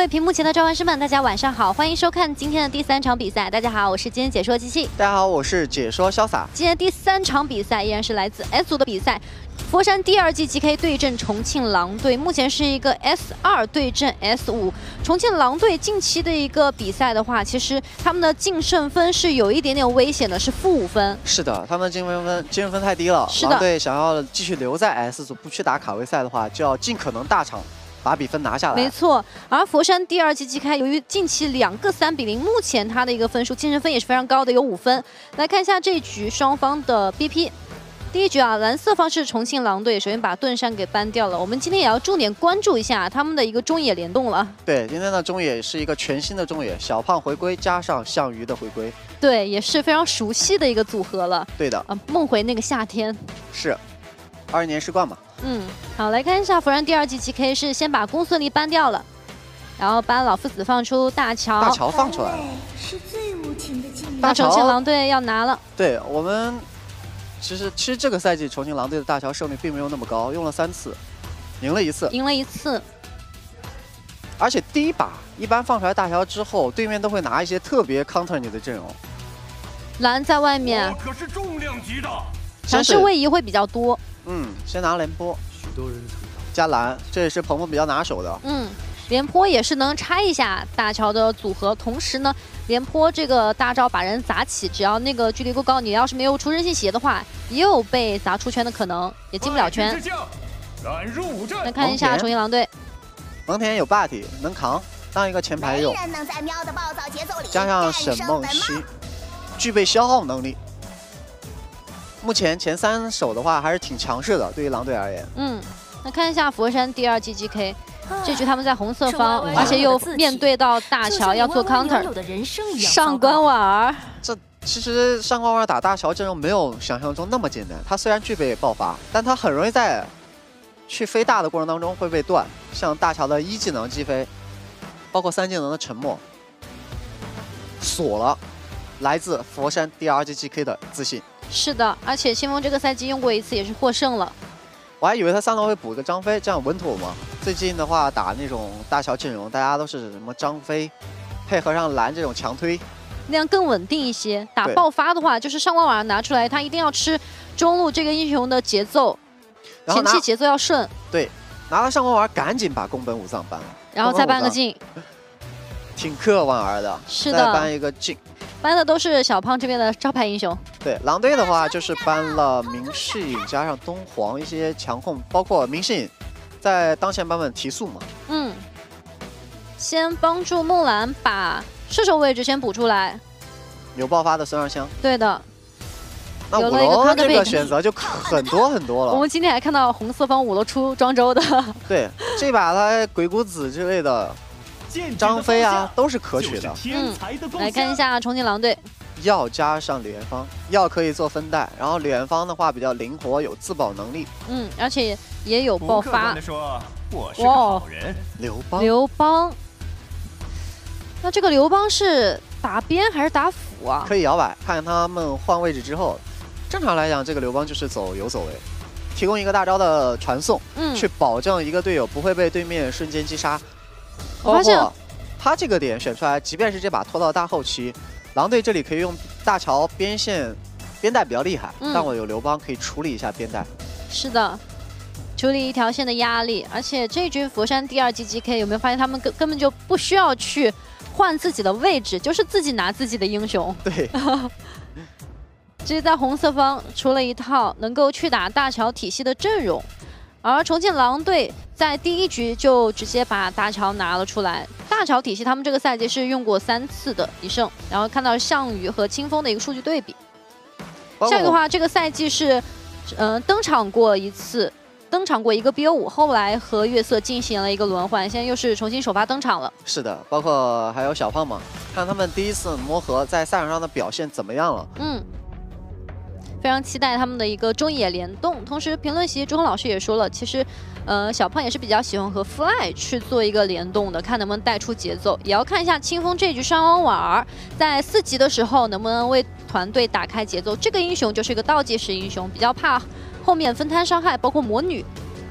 位屏幕前的召唤师们，大家晚上好，欢迎收看今天的第3场比赛。大家好，我是今天解说机器。 大家好，我是解说潇洒。 今天第3场比赛依然是来自 S 组的比赛，佛山第2季 GK 对阵重庆狼队，目前是一个 S2 对阵 S5。重庆狼队近期的一个比赛的话，其实他们的净胜分是有一点点危险的，是-5分。是的，他们净胜分太低了。 是的， 狼队想要继续留在 S 组，不去打卡位赛的话，就要尽可能大场把比分拿下来。 没错，而佛山第2季 GK 由于近期2个3比0，目前他的一个分数净胜分也是非常高的，有5分。来看一下这一局双方的 BP。第一局啊，蓝色方是重庆狼队，首先把盾山给搬掉了。我们今天也要重点关注一下他们的一个中野联动了。对， 今天的中野是一个全新的中野，小胖回归加上项羽的回归。 对，也是非常熟悉的一个组合了。 对的， 梦回那个夏天。 是，22年世冠嘛。 好，来看一下佛山第2季 GK 是先把公孙离搬掉了，然后把老夫子放出大乔。 大乔放出来了， 是最无情的禁大重庆狼队要拿了。 对我们。其实这个赛季重庆狼队的大乔胜率并没有那么高，用了3次，赢了1次。而且第一把一般放出来大乔之后，对面都会拿一些特别 counter 你的阵容。 蓝在外面， 可是重量级的， 强势位移会比较多。 先拿廉颇，许多人加蓝，这也是鹏鹏比较拿手的。 廉颇也是能拆一下大乔的组合，同时呢，廉颇这个大招把人砸起，只要那个距离够高，你要是没有出韧性血的话，也有被砸出圈的可能，也进不了圈。来看一下重庆狼队， 蒙恬有 butt 能扛，当一个前排用，加上沈梦溪，具备消耗能力。目前前3手的话还是挺强势的，对于狼队而言。 来看一下佛山第2季 GK。这局他们在红色方，而且又面对到大乔要做 counter， 上官婉儿。 这其实上官婉儿打大乔阵容没有想象中那么简单，他虽然具备爆发，但他很容易在去飞大的过程当中会被断，像大乔的1技能击飞，包括3技能的沉默，锁了来自佛山第2季 GK 的自信。 是的，而且清风这个赛季用过1次也是获胜了。 我还以为他3楼会补个张飞，这样稳妥嘛。最近的话打那种大乔阵容，大家都是什么张飞，配合上蓝这种强推， 那样更稳定一些。打爆发的话，就是上官婉儿拿出来，他一定要吃中路这个英雄的节奏，前期节奏要顺。 对，拿了上官婉儿，赶紧把宫本武藏搬了， 然后再搬个镜， 挺克婉儿的。 是的， 再搬一个镜。 搬的都是小胖这边的招牌英雄。 对，狼队的话就是搬了明世隐加上东皇一些强控，包括明世隐在当前版本提速嘛。 先帮助梦兰把射手位置先补出来。 有爆发的孙二香。对的。 那5楼这个选择就很多了。 我们今天还看到红色方5楼出庄周的。 对，这把他鬼谷子之类的。张飞啊，都是可取的。 来看一下重庆狼队， 耀加上李元芳，耀可以做分带，然后李元芳的话比较灵活，有自保能力。 而且也有爆发。 哇， 刘邦，那这个刘邦是打边还是打辅啊？ 可以摇摆，看他们换位置之后，正常来讲，这个刘邦就是走游走位，提供一个大招的传送，去保证一个队友不会被对面瞬间击杀。包括他这个点选出来，即便是这把拖到大后期，狼队这里可以用大乔边线边带比较厉害，但我有刘邦可以处理一下边带。 是的，处理一条线的压力，而且这局佛山第2季 GK 有没有发现他们根本就不需要去换自己的位置，就是自己拿自己的英雄。 对。 这是在红色方出了一套能够去打大乔体系的阵容。而重庆狼队在第1局就直接把大乔拿了出来。大乔体系他们这个赛季是用过3次的1胜，然后看到项羽和清风的一个数据对比。项羽的话，这个赛季是登场过1次，登场过一个 BO5，后来和月色进行了一个轮换，现在又是重新首发登场了。 是的，包括还有小胖嘛，看他们第1次磨合在赛场上的表现怎么样了。 非常期待他们的一个中野联动。同时，评论席朱红老师也说了，其实，小胖也是比较喜欢和 Fly 去做一个联动的，看能不能带出节奏。也要看一下清风这局上官婉儿在4级的时候能不能为团队打开节奏。这个英雄就是一个倒计时英雄，比较怕后面分摊伤害，包括魔女。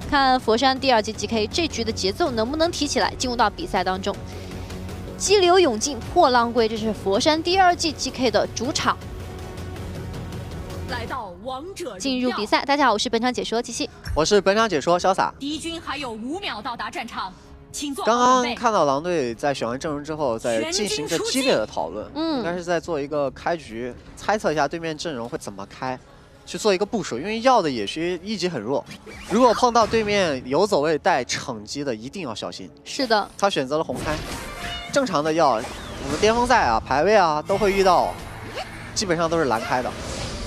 看佛山第2季 GK 这局的节奏能不能提起来，进入到比赛当中。激流勇进，破浪归，这是佛山第2季 GK 的主场。 来到王者进入比赛，大家好，我是本场解说七七， 我是本场解说潇洒。 敌军还有5秒到达战场，请做刚刚看到狼队在选完阵容之后，在进行着激烈的讨论，应该是在做一个开局，猜测一下对面阵容会怎么开，去做一个部署。因为药的野区一级很弱，如果碰到对面游走位带惩击的，一定要小心。 是的， 他选择了红开。正常的药，我们巅峰赛啊、排位啊都会遇到，基本上都是蓝开的。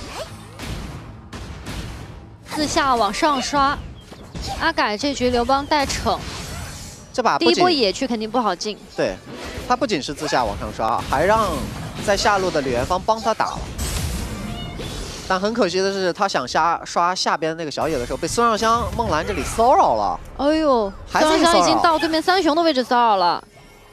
自下往上刷，阿改这局刘邦带惩， 这把第一波野区肯定不好进。 对，他不仅是自下往上刷，还让在下路的李元芳帮他打了。但很可惜的是，他想刷下边那个小野的时候，被孙尚香、梦兰这里骚扰了。 哎呦，孙尚香已经到对面3雄的位置骚扰了，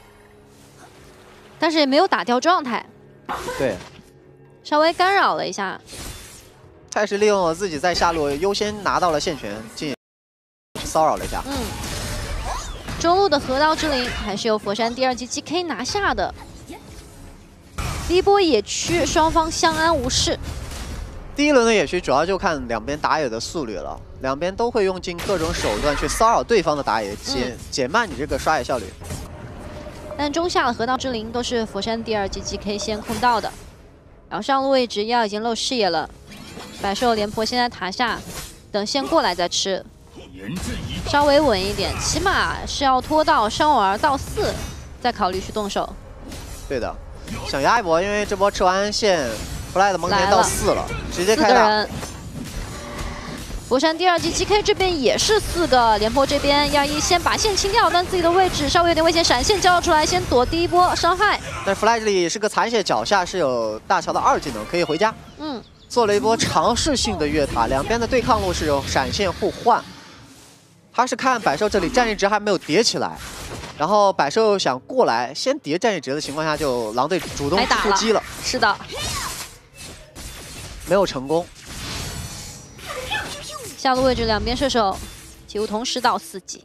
但是也没有打掉状态。 对， 稍微干扰了一下。 他也是利用了自己在下路优先拿到了线权，进骚扰了一下。 中路的河道之灵还是由佛山第2季 GK 拿下的。第一波野区双方相安无事。 第一轮的野区主要就看两边打野的速率了，两边都会用尽各种手段去骚扰对方的打野，减慢你这个刷野效率。 但中下的河道之灵都是佛山第2季 GK 先控到的，然后上路位置药已经露视野了。百兽廉颇先在塔下，等线过来再吃，稍微稳一点，起码是要拖到伤亡儿到4，再考虑去动手。 对的，想压一波，因为这波吃完线 ，Fly 的蒙恬到4了，直接开大。 佛山第2季 GK 这边也是4个，廉颇这边要先把线清掉，但自己的位置稍微有点危险，闪现交了出来，先躲第一波伤害。 但 Fly 这里是个残血，脚下是有大乔的2技能，可以回家。做了一波尝试性的越塔，两边的对抗路是有闪现互换。他是看百兽这里战役值还没有叠起来，然后百兽想过来先叠战役值的情况下，就狼队主动出击了。 是的， 没有成功。 下路位置两边射手几乎同时到4级，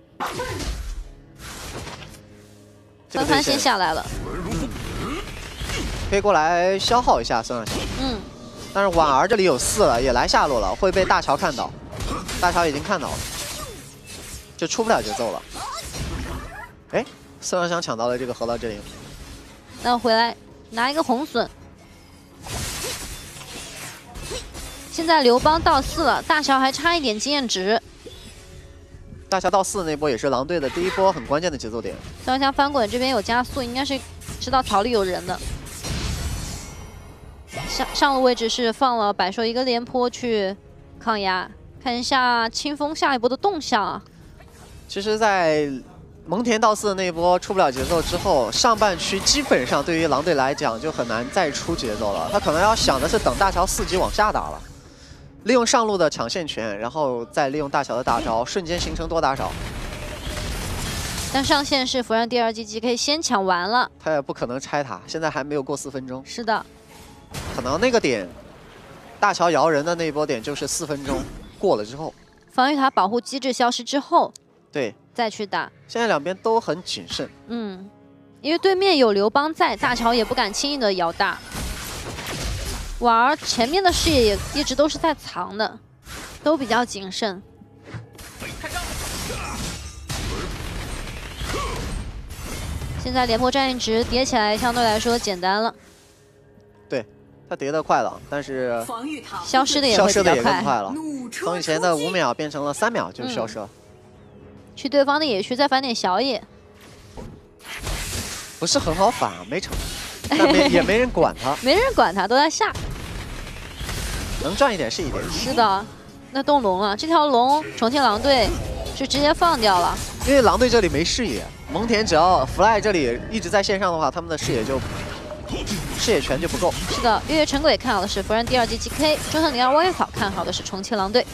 纷纷先下来了。 可以过来消耗一下孙尚香。但是婉儿这里有4了，也来下路了，会被大乔看到。大乔已经看到了，就出不了节奏了。哎，孙尚香抢到了这个河道之灵。 那我回来拿一个红隼。现在刘邦到4了，大乔还差一点经验值。 大乔到4那波也是狼队的第一波很关键的节奏点。 孙尚香翻滚这边有加速，应该是知道槽里有人的。上路位置是放了百兽一个廉颇去抗压，看一下清风下一波的动向啊。 其实，在蒙恬到4的那一波出不了节奏之后，上半区基本上对于狼队来讲就很难再出节奏了。他可能要想的是等大乔4级往下打了，利用上路的抢线权，然后再利用大乔的大招，瞬间形成多打少。 但上线是佛山第2季 GK 先抢完了， 他也不可能拆塔，现在还没有过4分钟。 是的。 可能那个点，大乔摇人的那一波点就是4分钟过了之后， 防御塔保护机制消失之后， 对， 再去打。 现在两边都很谨慎， 因为对面有刘邦在，大乔也不敢轻易的摇大。婉儿前面的视野也一直都是在藏的，都比较谨慎。现在廉颇战役值叠起来相对来说简单了。 对，他叠得快了，但是消失的也会比较快了。从以前的5秒变成了3秒就消失了。 去对方的野区再反点小野， 不是很好反啊，没成，但也没人管他， 没人管他，都在下， 能赚一点是一点。 是的，那动龙了，这条龙重庆狼队是直接放掉了， 因为狼队这里没视野，蒙恬只要 Fly 这里一直在线上的话，他们的视野权就不够。 是的，月月神鬼看好的是佛山第2季 GK， 中特02挖月草看好的是重庆狼队。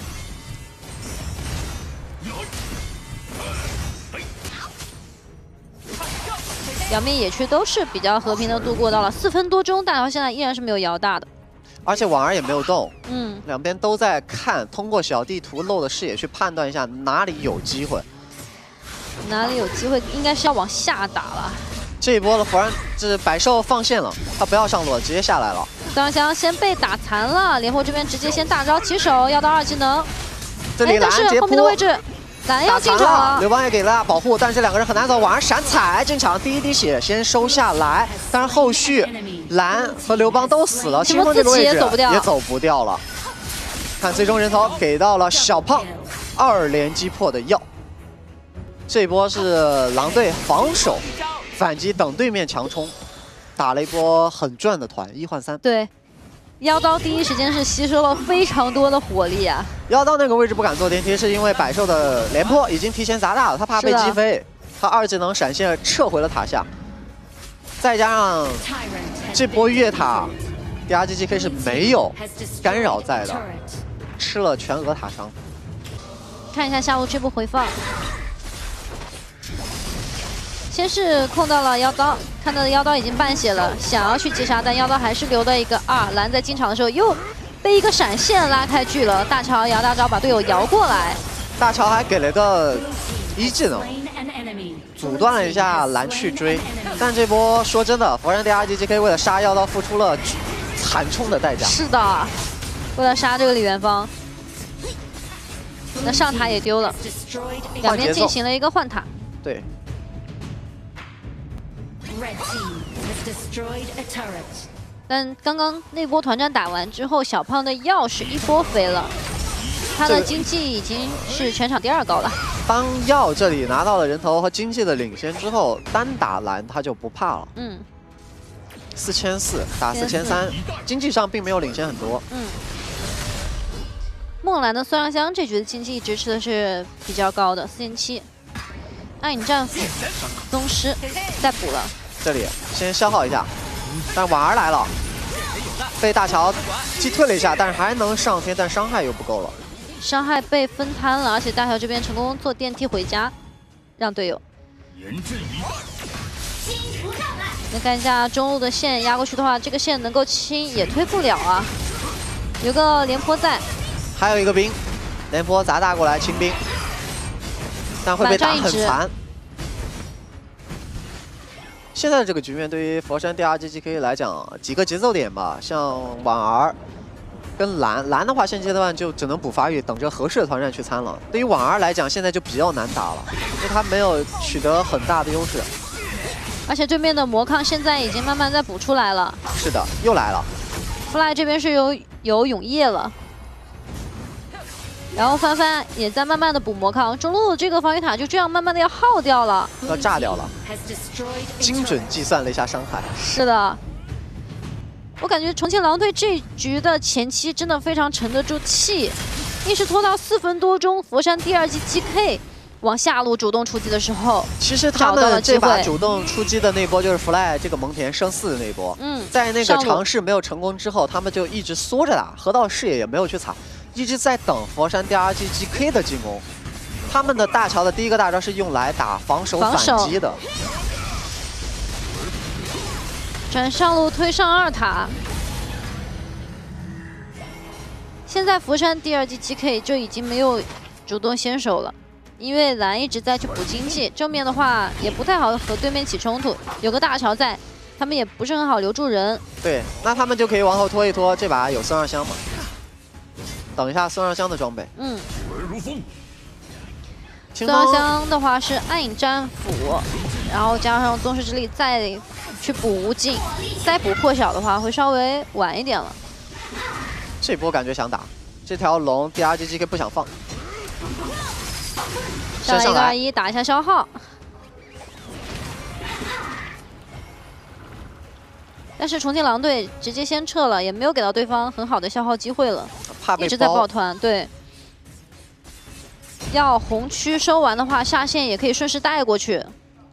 两边野区都是比较和平的度过到了4分多钟，大乔现在依然是没有摇大的。 而且婉儿也没有动。 嗯， 两边都在看，通过小地图漏的视野去判断一下哪里有机会。 哪里有机会？应该是要往下打了。 这一波的佛山这百兽放线了，他不要上路了，直接下来了。 孙尚香先被打残了，莲花这边直接先大招起手，要到2技能。 这里蓝但是后面的位置，蓝要进场了。 刘邦也给了保护，但是两个人很难走。婉儿闪踩进场，第一滴血先收下来，但是后续蓝和刘邦都死了，清风这个位置也走不掉了。看最终人头给到了小胖，2连击破的药。这一波是狼队防守反击，等对面强冲，打了一波很赚的团，1换3。 对。妖刀第一时间是吸收了非常多的火力啊！ 妖刀那个位置不敢坐电梯，是因为百兽的廉颇已经提前砸大了，他怕被击飞，他2技能闪现撤回了塔下，再加上这波越塔 ，DRGGK 是没有干扰在的，吃了全额塔伤。 看一下下路这波回放，先是控到了妖刀。看到的妖刀已经半血了，想要去击杀，但妖刀还是留了一个2。蓝在进场的时候又被一个闪现拉开距了，大乔摇大招把队友摇过来， 大乔还给了个1技能，阻断了一下蓝去追。但这波说真的，佛山 DRGGK 为了杀妖刀付出了惨重的代价。 是的，为了杀这个李元芳，那上塔也丢了，两边进行了一个换塔。 对。 但刚刚那波团战打完之后，小胖的药是一波飞了，他的经济已经是全场第2高了。 当药这里拿到了人头和经济的领先之后，单打蓝他就不怕了。 嗯 ，4400打4300，经济上并没有领先很多。 嗯，梦蓝的孙尚香这局的经济支持的是比较高的4700，暗影战斧、宗师再补了。 这里先消耗一下，但婉儿来了，被大乔击退了一下，但是还能上天，但伤害又不够了。 伤害被分摊了，而且大乔这边成功坐电梯回家，让队友。来看一下中路的线压过去的话，这个线能够清也推不了啊。有个廉颇在， 还有一个兵，廉颇砸大过来清兵，但会被打很残。现在这个局面对于佛山 DRGGK 来讲，几个节奏点吧，像婉儿跟蓝的话，现阶段就只能补发育，等着合适的团战去参了。对于婉儿来讲，现在就比较难打了，因为他没有取得很大的优势。 而且对面的魔抗现在已经慢慢在补出来了。 是的，又来了。 Fly 这边是有永夜了。然后帆帆也在慢慢的补魔抗，中路这个防御塔就这样慢慢的要耗掉了， 要炸掉了，精准计算了一下伤害。 是的，我感觉重庆狼队这局的前期真的非常沉得住气，一直拖到4分多钟，佛山第2季 GK 往下路主动出击的时候， 其实他们这把主动出击的那波就是 Fly 这个蒙恬胜4的那波，在那个尝试没有成功之后，他们就一直缩着打，河道视野也没有去踩。一直在等佛山 DRGGK 的进攻，他们的大乔的第一个大招是用来打防守反击的。 转上路推上2塔，现在佛山DRGGK 就已经没有主动先手了，因为蓝一直在去补经济，正面的话也不太好和对面起冲突，有个大乔在，他们也不是很好留住人。 对，那他们就可以往后拖一拖，这把有孙尚香嘛。等一下孙尚香的装备。 孙尚香的话是暗影战斧，然后加上宗师之力再去补无尽，再补破晓的话会稍微晚一点了。 这波感觉想打，这条龙 DRGGK 不想放。 上来一个2-1打一下消耗。但是重庆狼队直接先撤了，也没有给到对方很好的消耗机会了， 怕被一直在抱团。对，要红区收完的话，下线也可以顺势带过去。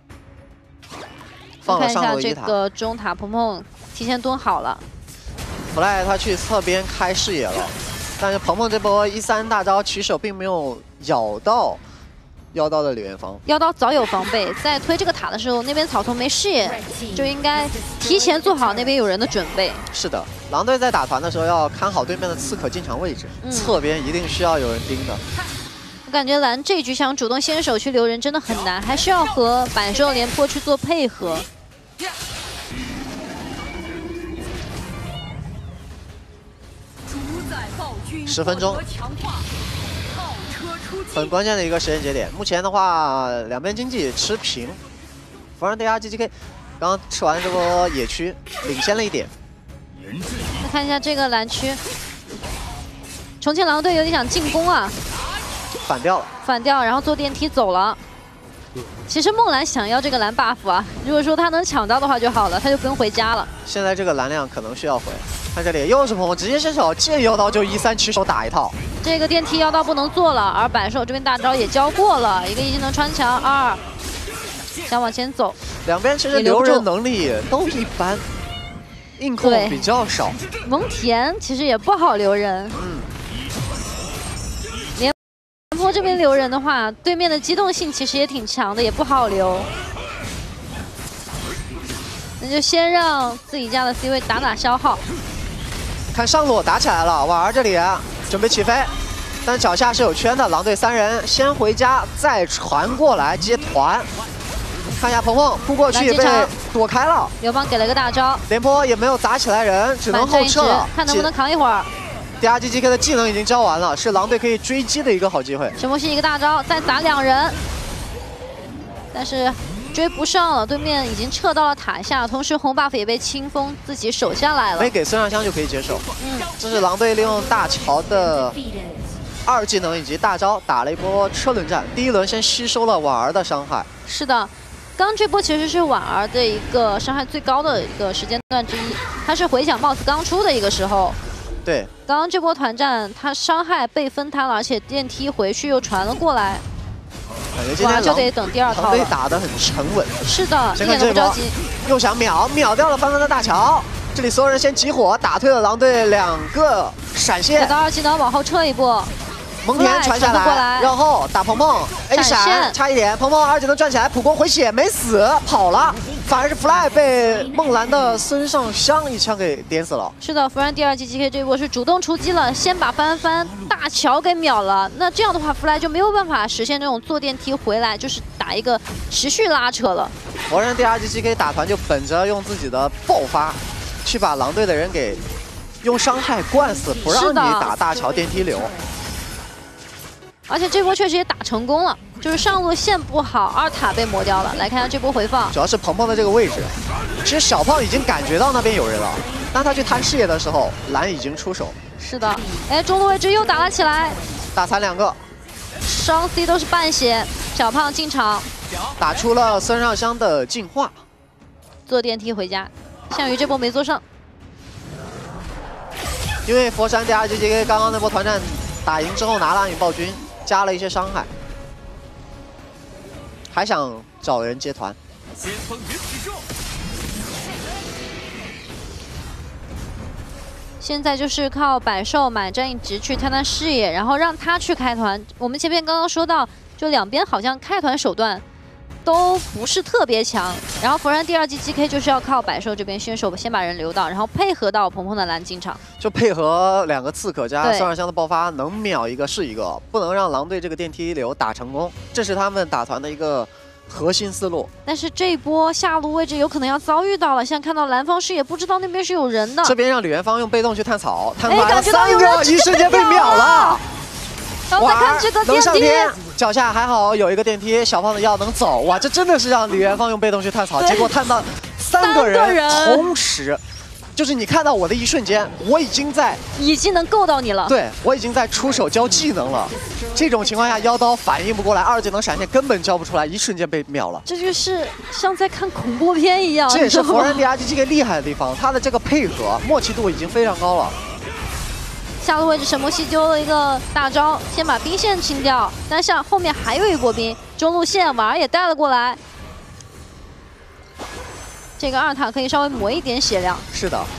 看一下这个中塔，鹏鹏提前蹲好了。 Fly 他去侧边开视野了，但是鹏鹏这波1-3大招起手并没有咬到妖刀的李元芳。 妖刀早有防备，在推这个塔的时候，那边草丛没视野，就应该提前做好那边有人的准备。 是的，狼队在打团的时候要看好对面的刺客进场位置，侧边一定需要有人盯的。 我感觉蓝这局想主动先手去留人真的很难，还需要和百兽廉颇去做配合。 10分钟，很关键的一个时间节点。目前的话，两边经济持平。佛山 DRGGK 刚刚吃完这波野区，领先了一点。 再看一下这个蓝区，重庆狼队有点想进攻啊， 反掉了， 反掉，然后坐电梯走了。其实梦蓝想要这个蓝 buff 啊，如果说他能抢到的话就好了，他就不用回家了。 现在这个蓝量可能需要回。 看这里又是鹏鹏直接伸手见妖刀就1-3起手打一套， 这个电梯妖刀不能做了，而百兽这边大招也交过了，一个一技能穿墙，2想往前走， 两边其实留人能力都一般，硬控比较少。 蒙恬其实也不好留人，廉颇这边留人的话，对面的机动性其实也挺强的，也不好留。 那就先让自己家的 C 位打消耗。 看上路打起来了，婉儿这里准备起飞，但脚下是有圈的。狼队3人先回家，再传过来接团。看一下鹏鹏扑过去被躲开了， 刘邦给了个大招， 廉颇也没有砸起来人，只能后撤， 看能不能扛一会儿。 DRGGK 的技能已经交完了，是狼队可以追击的一个好机会。 神魔系一个大招，再砸2人，但是。 追不上了，对面已经撤到了塔下，同时红 buff 也被清风自己守下来了。 没给孙尚香就可以接受。这是狼队利用大乔的2技能以及大招打了一波车轮战，第一轮先吸收了婉儿的伤害。 是的，刚这波其实是婉儿的一个伤害最高的一个时间段之一，他是回响 boss 刚出的一个时候。 对， 刚刚这波团战他伤害被分摊了，而且电梯回去又传了过来。 感觉今天就得等第2套了。 狼队打得很沉稳。 是的， 先看这波，又想秒掉了帆帆的大乔。这里所有人先集火，打退了狼队2个闪现。 给到2技能往后撤一步。 蒙恬传下来，绕后打鹏鹏 ，A 闪差一点，鹏鹏2技能转起来，普攻回血没死，跑了。 反而是 Fly 被梦蓝的孙尚香一枪给点死了。 是的，弗兰DRGGK 这一波是主动出击了，先把帆帆大乔给秒了。那这样的话 ，Fly 就没有办法实现那种坐电梯回来，就是打一个持续拉扯了。 佛山 DRGGK 打团就本着用自己的爆发，去把狼队的人给用伤害灌死，不让你打大乔电梯流。 而且这波确实也打成功了。 就是上路线不好，2塔被磨掉了。来看一下这波回放， 主要是鹏鹏的这个位置，其实小胖已经感觉到那边有人了。当他去摊视野的时候，蓝已经出手。 是的，哎，中路位置又打了起来， 大残2个， 双 C 都是半血。小胖进场， 打出了孙尚香的净化， 坐电梯回家。项羽这波没坐上， 因为佛山 DRGGK 刚刚那波团战打赢之后拿了暗影暴君，加了一些伤害。 还想找人接团， 现在就是靠百兽买战一直去探视野，然后让他去开团。我们前面刚刚说到，就两边好像开团手段都不是特别强，然后佛山DRGGK就是要靠百兽这边先手先把人留到，然后配合到鹏鹏的蓝进场， 就配合2个刺客加孙尚香的爆发，能秒一个是一个，不能让狼队这个电梯流打成功，这是他们打团的一个核心思路。 但是这一波下路位置有可能要遭遇到了，现在看到蓝方视野，不知道那边是有人的。 这边让李元芳用被动去探草，探完了3个，一瞬间被秒了。 然后再看这个电梯， 脚下还好有一个电梯，小胖的药能走。哇，这真的是让李元芳用被动去探草，结果探到3个人同时。 就是你看到我的一瞬间，我已经能够到你了。 对，我已经在出手交技能了。这种情况下，妖刀反应不过来，2技能闪现根本交不出来，一瞬间被秒了。 这就是像在看恐怖片一样。 这也是佛山 DRGGK 厉害的地方，他的这个配合默契度已经非常高了。 下路位置神魔系丢了一个大招，先把兵线清掉，但是后面还有一波兵，中路线婉儿也带了过来。 这个2塔可以稍微磨一点血量。 是的，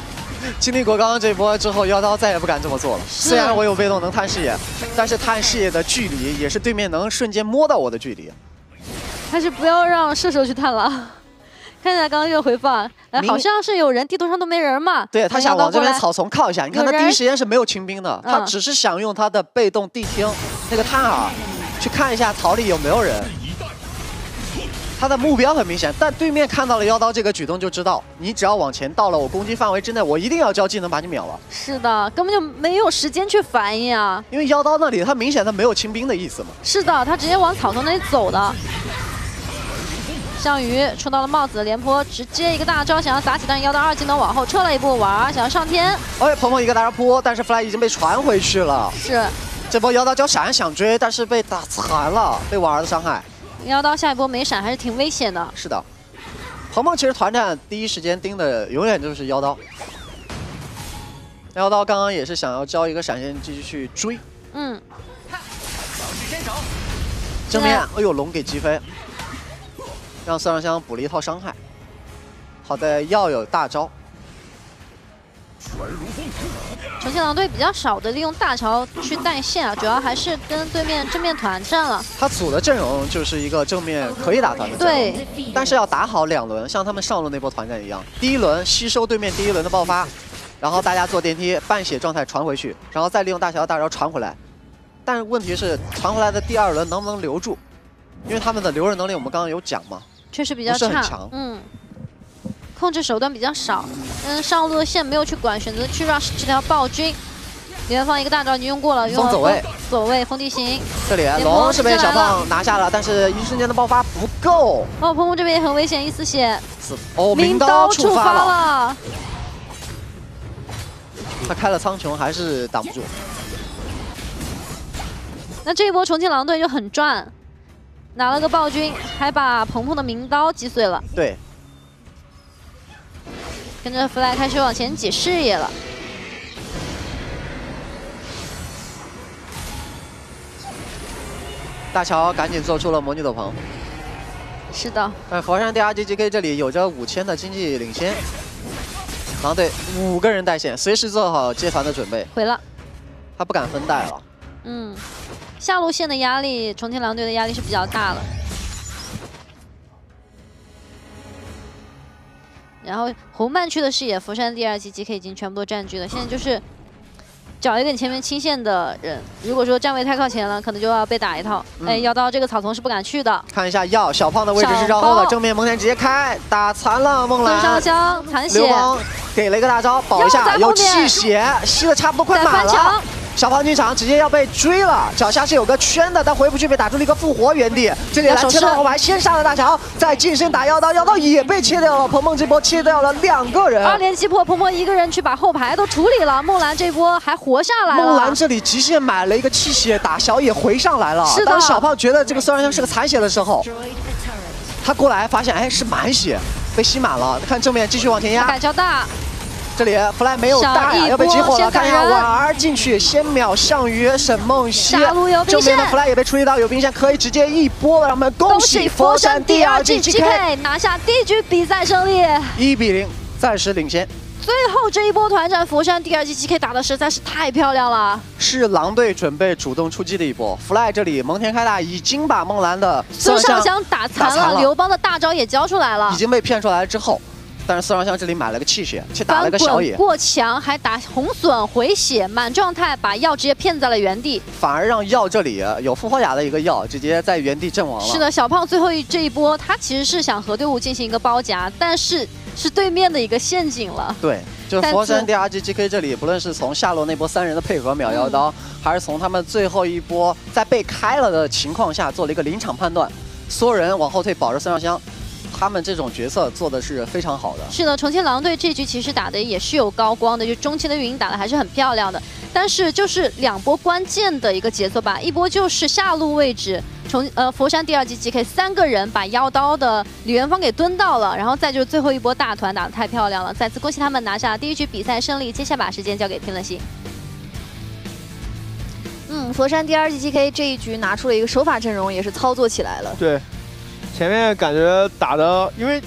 经历过刚刚这波之后，妖刀再也不敢这么做了。虽然我有被动能探视野，但是探视野的距离也是对面能瞬间摸到我的距离。 还是不要让射手去探了。看一下刚刚这个回放，好像是有人，地图上都没人嘛。 对他想往这边草丛靠一下，你看他第一时间是没有清兵的，他只是想用他的被动谛听那个探耳去看一下草里有没有人。他的目标很明显，但对面看到了妖刀这个举动就知道，你只要往前到了我攻击范围之内，我一定要交技能把你秒了。 是的，根本就没有时间去反应啊。 因为妖刀那里他明显他没有清兵的意思嘛。 是的，他直接往草丛那里走的。项羽出到了帽子廉颇，直接一个大招想要砸起，但是妖刀2技能往后撤了一步，婉儿想要上天。 哎，鹏鹏一个大招扑，但是 Fly 已经被传回去了。 是， 这波妖刀交闪想追，但是被打残了，被婉儿的伤害。 妖刀下一波没闪还是挺危险的。 是的，鹏鹏其实团战第一时间盯的永远就是妖刀。妖刀刚刚也是想要交一个闪现继续去追。 嗯。 正面，哎呦，龙给击飞。让孙尚香补了一套伤害，好在要有大招。 重庆狼队比较少的利用大潮去带线啊，主要还是跟对面正面团战了。 他组的阵容就是一个正面可以打团的阵容，对，但是要打好2轮，像他们上路那波团战一样，第一轮吸收对面第一轮的爆发，然后大家坐电梯半血状态传回去，然后再利用大潮大招传回来。但是问题是传回来的第2轮能不能留住？因为他们的留人能力我们刚刚有讲嘛。 确实比较差，控制手段比较少，上路的线没有去管，选择去 rush 这条暴君。李元芳一个大招已经用过了，用了走位封地形。 这里龙是被小胖拿下了，但是一瞬间的爆发不够。 哦，鹏鹏这边也很危险，一丝血。 哦，明刀触发了。 他开了苍穹还是挡不住。 那这一波重庆狼队就很赚。拿了个暴君，还把鹏鹏的名刀击碎了。 对， 跟着 Fly 开始往前挤视野了。 大乔赶紧做出了魔女斗篷。 是的。 但佛山 DRGGK 这里有着5000的经济领先，狼队5个人带线，随时做好接团的准备。 毁了。 他不敢分带了。 下路线的压力，重庆狼队的压力是比较大了。然后红漫区的视野，佛山第2期 GK 已经全部都占据了。现在就是找一点前面清线的人，如果说站位太靠前了，可能就要被打一套。哎，妖刀这个草丛是不敢去的。 看一下药小胖的位置是绕后的，正面蒙恬直接开，打残了梦兰。 孙尚香残血。 流氓给了一个大招保一下，有气血，吸的差不多快满了。小胖进场直接要被追了，脚下是有个圈的，但回不去，被打出了一个复活原地。这里来切到后排，先杀了大乔，再近身打妖刀，妖刀也被切掉了。鹏鹏这波切掉了2个人 ，2连击破，鹏鹏一个人去把后排都处理了。梦兰这波还活下来了。 梦兰这里极限买了一个气血，打小野回上来了。是的。当小胖觉得这个孙尚香是个残血的时候，他过来发现，哎，是满血，被吸满了。看正面继续往前压， 敢交大。 这里 Fly 没有大呀，要被激活了。看一下婉儿进去，先秒项羽、沈梦溪。正面的 Fly 也被处理到有兵线，可以直接一波了。让我们恭喜佛山第2季 GK 拿下第1局比赛胜利 ，1比0，暂时领先。 最后这一波团战，佛山第2季 GK 打的实在是太漂亮了。 是狼队准备主动出击的一波 ，Fly 这里蒙恬开大已经把梦兰的孙尚香打残了，刘邦的大招也交出来了， 已经被骗出来之后。但是孙尚香这里买了个气血，去打了个小野， 过墙还打红损回血，满状态把药直接骗在了原地， 反而让药这里有复活甲的一个药直接在原地阵亡了。 是的，小胖最后这一波，他其实是想和队伍进行一个包夹，但是是对面的一个陷阱了。 对，就是佛山 DRGGK 这里，不论是从下路那波3人的配合秒妖刀，还是从他们最后一波在被开了的情况下做了一个临场判断，所有人往后退，保着孙尚香。他们这种角色做的是非常好的。是的，重庆狼队这局其实打的也是有高光的，就中期的运营打的还是很漂亮的。但是就是2波关键的一个节奏吧，一波就是下路位置，佛山第2季 GK 3个人把妖刀的李元芳给蹲到了，然后再就是最后一波大团打得太漂亮了，再次恭喜他们拿下第1局比赛胜利。接下来把时间交给天乐星。 佛山第2季 GK 这一局拿出了一个手法阵容，也是操作起来了。 对。前面感觉打的，因为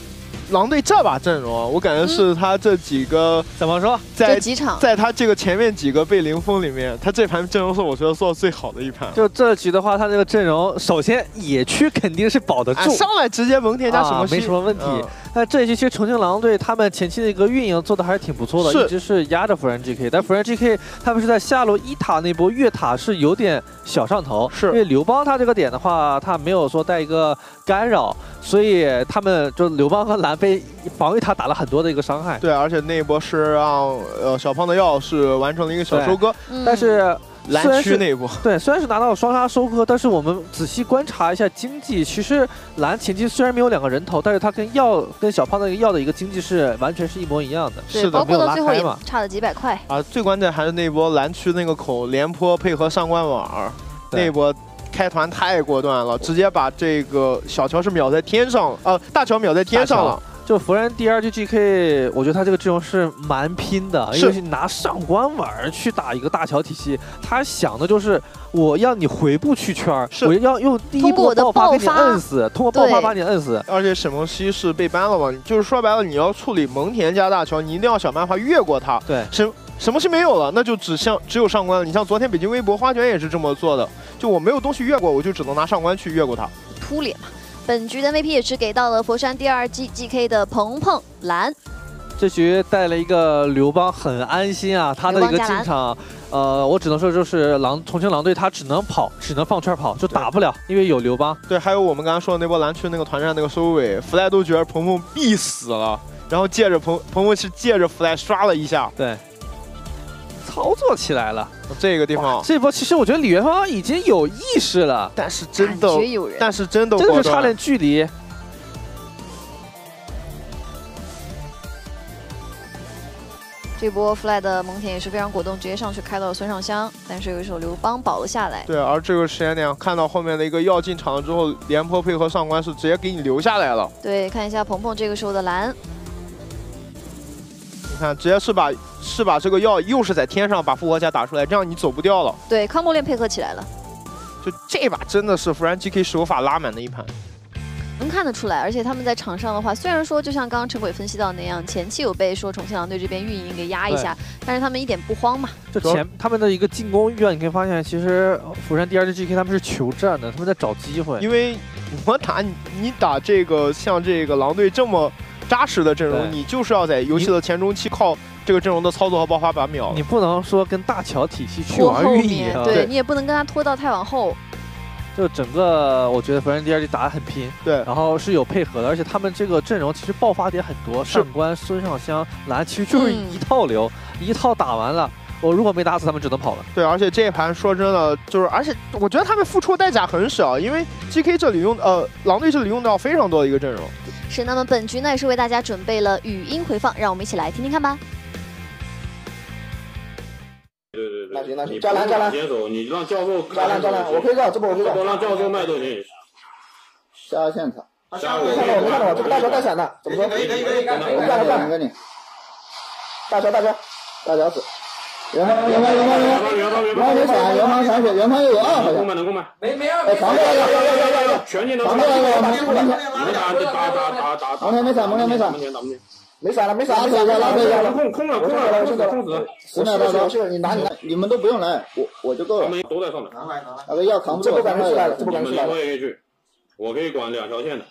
狼队这把阵容，我感觉是他这几个怎么说， 在他这个前面几个被零封里面，他这盘阵容是我觉得做的最好的一盘。 就这局的话，他这个阵容首先野区肯定是保得住， 上来直接蒙恬加什么没什么问题。那这一局其实重庆狼队他们前期的一个运营做的还是挺不错的，一直是压着福燃 GK， 但福燃 GK 他们是在下路一塔那波越塔是有点小上头，因为刘邦他这个点的话，他没有说带一个干扰，所以他们就刘邦和蓝被防御塔打了很多的一个伤害。 对，而且那一波是让小胖的药是完成了一个小收割， 但是。 蓝区那一波， 对，虽然是拿到了双杀收割，但是我们仔细观察一下经济，其实蓝前期虽然没有2个人头，但是他跟小胖那个药的一个经济是完全是一模一样的。 是的，包括到最后也差了几百块。 最关键还是那波蓝区那个口廉颇配合上官婉儿那一波开团太果断了，直接把这个小乔是秒在天上，大乔秒在天上了。 就福燃第2局 GK， 我觉得他这个阵容是蛮拼的，因为是拿上官婉儿去打一个大乔体系，他想的就是我要你回不去圈，我要用第一波爆发给你摁死，通过爆发把你摁死。 而且沈梦溪是被ban了嘛，就是说白了，你要处理蒙恬加大乔，你一定要想办法越过他。 对， 沈梦溪没有了，那就只有上官了。你像昨天北京微博花卷也是这么做的，就我没有东西越过，我就只能拿上官去越过他， 突脸嘛。本局的 MVP 也是给到了佛山第2季 GK 的鹏鹏蓝， 这局带了一个刘邦，很安心啊。他的一个进场，我只能说就是重庆狼队他只能跑，只能放圈跑，就打不了，因为有刘邦。 对，还有我们刚才说的那波蓝区那个团战那个收尾，fly 都觉得鹏鹏必死了，然后借着鹏鹏是借着 fly 刷了一下， 对，操作起来了。 这个地方， 这波其实我觉得李元芳已经有意识了， 但是真的真的是差点距离。 这波 fly 的蒙恬也是非常果断，直接上去开到了孙尚香，但是有一手刘邦保了下来。 对，而这个时间点看到后面的一个药进场了之后，廉颇配合上官是直接给你留下来了。 对，看一下鹏鹏这个时候的蓝。 你看，直接是把这个药又是在天上把复活甲打出来，这样你走不掉了。 对，康莫链配合起来了。 就这把真的是福燃 GK 手法拉满的一盘， 能看得出来。而且他们在场上的话，虽然说就像刚刚陈鬼分析到那样，前期有被说重庆狼队这边运营给压一下，但是他们一点不慌嘛。 就他们的一个进攻欲望，你可以发现，其实福山第2季 GK 他们是求战的，他们在找机会。 因为你打这个像这个狼队这么扎实的阵容，你就是要在游戏的前中期靠这个阵容的操作和爆发把秒。 你不能说跟大乔体系去玩运营， 对你也不能跟他拖到太往后。 就整个我觉得福燃第2季打得很拼， 对， 然后是有配合的，而且他们这个阵容其实爆发点很多，上官、孙尚香、蓝其实就是一套流，一套打完了。我如果没打死他们，只能跑了。 对，而且这一盘说真的，而且我觉得他们付出的代价很少，因为 GK 这里狼队这里用到非常多的一个阵容。 是，那么本局呢也是为大家准备了语音回放，让我们一起来听听看吧。 对，那行，加蓝，先手，你让教授加蓝，我可以绕，这波我可以绕，让教授卖豆你。下现场，我没看到，这个大乔带闪的，怎么说？可以，我干给你。大乔死。元芳没闪，元芳闪血，元芳又有2好像。能攻吗？没2。传过来了，全进能。传过来了，打。蒙恬没闪，没闪了，拉回一下，空了，10秒到手，是你拿，你们都不用来，我就够了。都在上面，那个药扛不住，这不敢出来了，我也可以去，我可以管2条线的。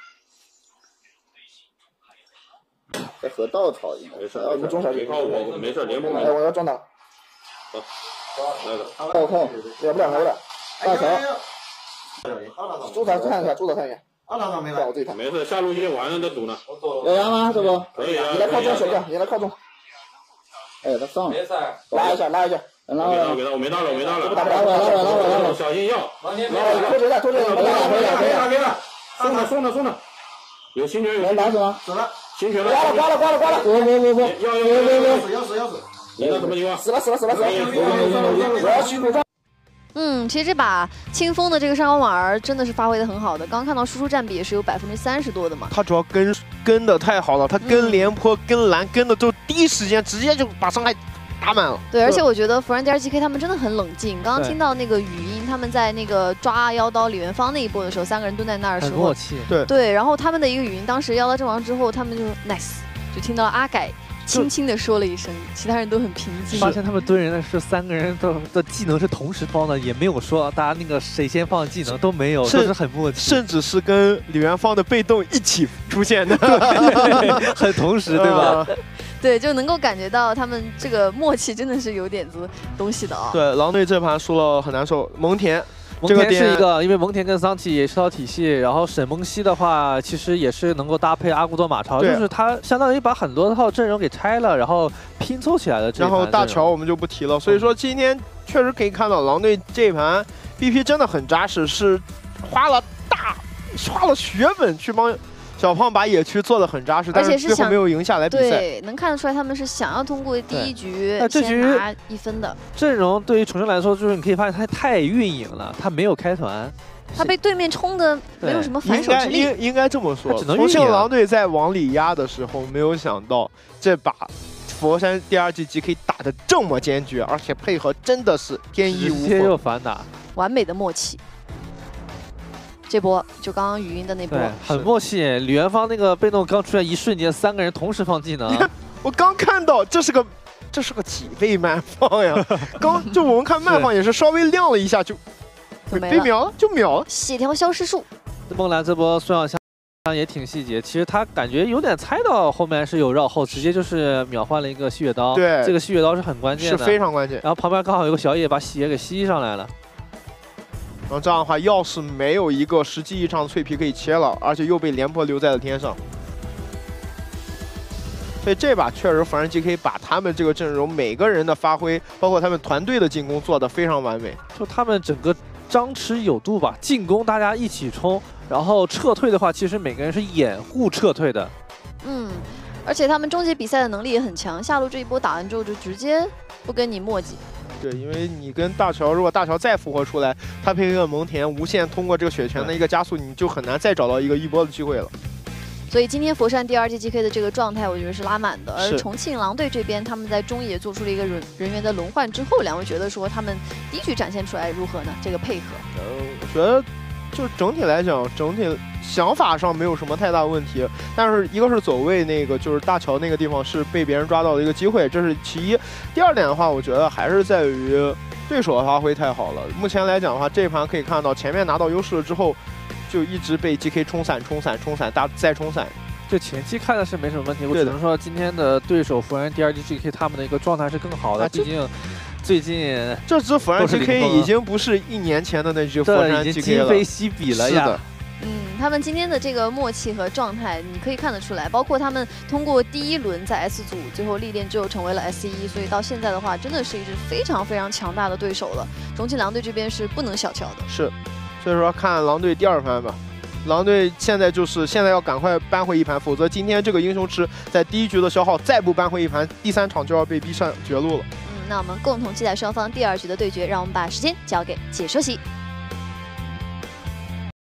在河稻草应该没事，你中小心，靠我没事，连不买。我要撞倒。好，来个。后控，也不了头了，大乔。朱导看一下。没事，我自己看。没事，下路一完了再赌呢。有羊吗？这不？可以啊。你来靠中，手掉，你来靠中。哎，他上了。拉一下。拉回来。我没到了。拉回来。小心药。拖着，给了。送了。有新权有。能打死吗？死了。新权了。刮了。不。要死。你那什么情况？死了。我要去补上。 其实这把清风的这个上官婉儿真的是发挥的很好的，刚刚看到输出占比也是有30%多的嘛。 他主要跟的太好了，他跟廉颇跟蓝跟的都第一时间直接就把伤害打满了。 对，而且我觉得福人 DRGK 他们真的很冷静。刚刚听到那个语音，他们在那个抓妖刀李元芳那一波的时候，3个人蹲在那儿的时候， 很默契。 对，然后他们的一个语音，当时妖刀阵亡之后，他们就 nice， 就听到阿改轻轻的说了一声，其他人都很平静。 发现他们蹲人的是3个人的技能是同时放的，也没有说大家那个谁先放技能都没有，都是很默契， 甚至是跟李元芳的被动一起出现的， 很同时，对吧？ 对，就能够感觉到他们这个默契真的是有点子东西的啊。 对，狼队这盘输了很难受，蒙恬。 蒙恬是一个，因为蒙恬跟桑体也是套体系，然后沈梦溪的话，其实也是能够搭配阿古多马超，就是他相当于把很多套阵容给拆了，然后拼凑起来的。 然后大乔我们就不提了，所以说今天确实可以看到狼队这一盘 BP 真的很扎实，是花了血本去帮小胖把野区做得很扎实，但是最后没有赢下来比赛。 对，能看得出来他们是想要通过第一局先拿1分的。 阵容对于重庆来说，就是你可以发现他太运营了，他没有开团， 他被对面冲的没有什么反手之力。 应该这么说，重庆狼队在往里压的时候，没有想到这把佛山第2季 GK 打得这么坚决，而且配合真的是天衣无缝， 直接又反打， 完美的默契。这波就刚刚语音的那波， 很默契。李元芳那个被动刚出现一瞬间，3个人同时放技能。 我刚看到这是个几倍慢放呀？就我们看慢放也是稍微亮了一下就被秒了，就秒了。 血条消失术。 梦兰这波孙小香也挺细节，其实他感觉有点猜到后面是有绕后，直接就是秒换了一个吸血刀。 对， 这个吸血刀是很关键的， 是非常关键。 然后旁边刚好有个小野把血给吸上来了。 然后这样的话，要是没有一个实际意义上的脆皮可以切了，而且又被廉颇留在了天上，所以这把确实佛山 GK 把他们这个阵容每个人的发挥，包括他们团队的进攻做得非常完美。 就他们整个张弛有度吧，进攻大家一起冲，然后撤退的话，其实每个人是掩护撤退的。 而且他们终结比赛的能力也很强，下路这一波打完之后就直接不跟你墨迹。 对，因为你跟大乔，如果大乔再复活出来，他配一个蒙恬，无限通过这个血泉的一个加速，你就很难再找到一波的机会了。 所以今天佛山第2季 GK 的这个状态，我觉得是拉满的。而重庆狼队这边，他们在中野做出了一个人员的轮换之后，两位觉得说他们第一局展现出来如何呢？这个配合？ 我觉得就整体来讲，整体想法上没有什么太大问题，但是一个是走位那个就是大乔那个地方是被别人抓到的一个机会，这是其一。第二点的话，我觉得还是在于对手的发挥太好了。目前来讲的话，这一盘可以看到前面拿到优势了之后，就一直被 GK 冲散，再冲散。 就前期看的是没什么问题，我只能说今天的对手佛山第2季 GK 他们的一个状态是更好的，毕竟。最近这支佛山 GK 已经不是1年前的那支佛山 GK 了， 已经今非昔比了呀。 他们今天的这个默契和状态，你可以看得出来，包括他们通过第1轮在 S 组最后历练之后成为了 S1，所以到现在的话，真的是一支非常非常强大的对手了。重庆狼队这边是不能小瞧的。 是，所以说看狼队第2盘吧。狼队现在要赶快扳回一盘，否则今天这个英雄池在第1局的消耗再不扳回一盘，第3场就要被逼上绝路了。 那我们共同期待双方第2局的对决，让我们把时间交给解说席。